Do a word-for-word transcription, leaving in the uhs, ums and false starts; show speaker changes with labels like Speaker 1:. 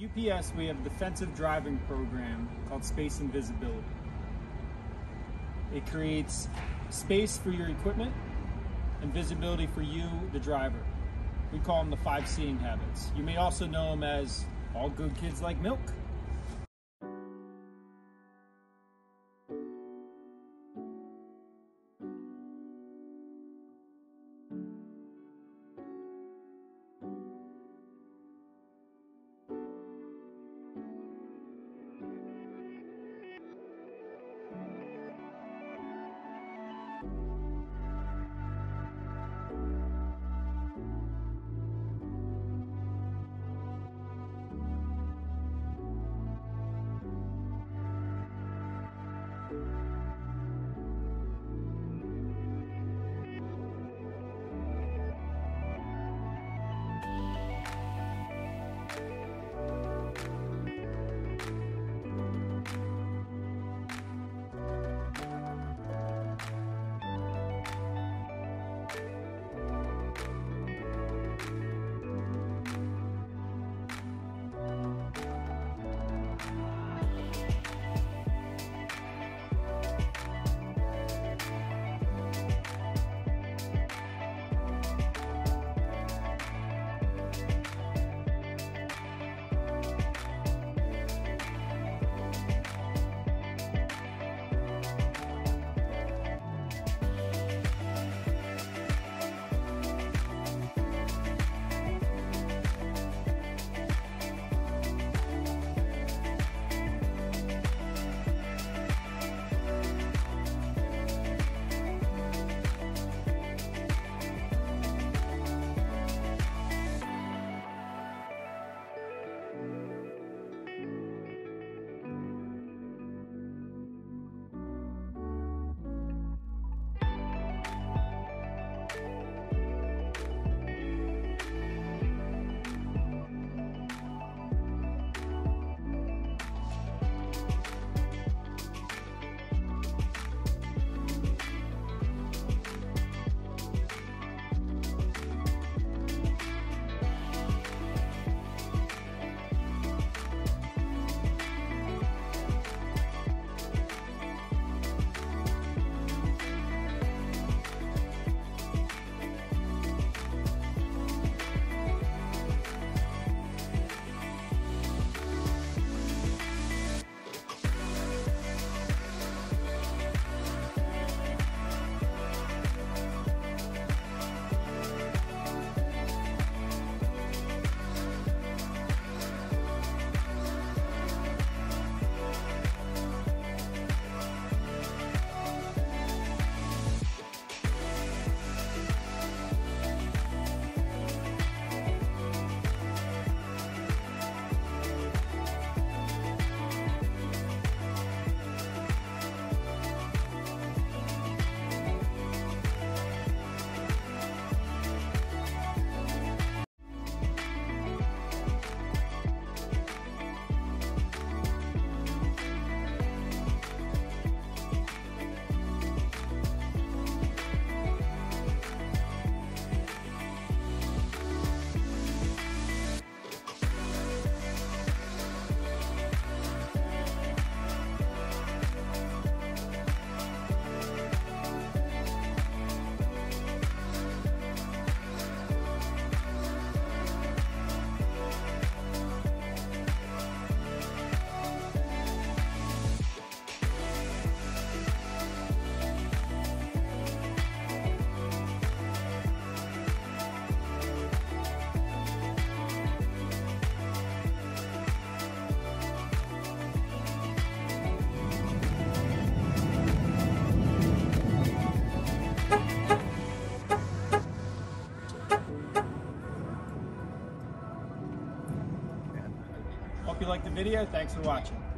Speaker 1: U P S, we have a defensive driving program called Space and Visibility. It creates space for your equipment and visibility for you, the driver. We call them the five seeing habits. You may also know them as all good kids like milk. Hope you liked the video. Thanks for watching.